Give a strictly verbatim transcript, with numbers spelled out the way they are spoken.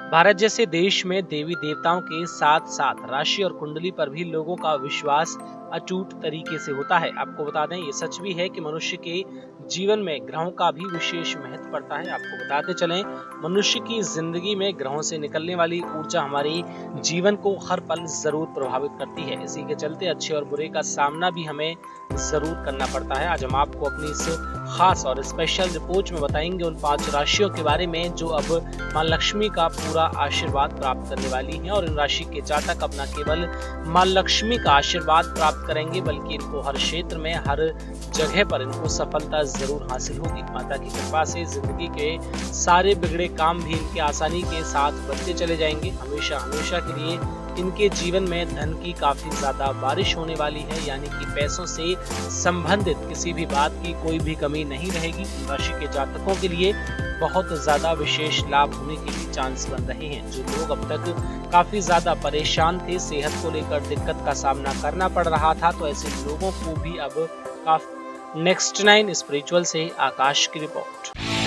भारत जैसे देश में देवी देवताओं के साथ साथ राशि और कुंडली पर भी लोगों का विश्वास अटूट तरीके से होता है। आपको बता दें, ये सच भी है कि मनुष्य के जीवन में ग्रहों का भी विशेष महत्व पड़ता है। आपको बताते चलें, मनुष्य की जिंदगी में ग्रहों से निकलने वाली ऊर्जा हमारे जीवन को हर पल जरूर प्रभावित करती है। इसी के चलते अच्छे और बुरे का सामना भी हमें जरूर करना पड़ता है। आज हम आपको अपनी इस खास और स्पेशल रिपोर्ट में बताएंगे उन पांच राशियों के बारे में जो अब मां लक्ष्मी का पूरा आशीर्वाद प्राप्त करने वाली हैं, और इन राशि के जातक अब न केवल मां लक्ष्मी का आशीर्वाद प्राप्त करेंगे बल्कि इनको हर क्षेत्र में, हर जगह पर इनको सफलता जरूर हासिल होगी। माता की कृपा से जिंदगी के सारे बिगड़े काम भी इनके आसानी के साथ बनते चले जाएंगे। हमेशा हमेशा के लिए इनके जीवन में धन की काफी ज्यादा बारिश होने वाली है, यानी कि पैसों से संबंधित किसी भी बात की कोई भी कमी नहीं रहेगी। राशि के जातकों के लिए बहुत ज्यादा विशेष लाभ होने के भी चांस बन रहे हैं। जो लोग अब तक काफी ज्यादा परेशान थे, सेहत को लेकर दिक्कत का सामना करना पड़ रहा था, तो ऐसे लोगों को भी अब काफी नेक्स्ट नाइन स्पिरिचुअल से आकाश की रिपोर्ट।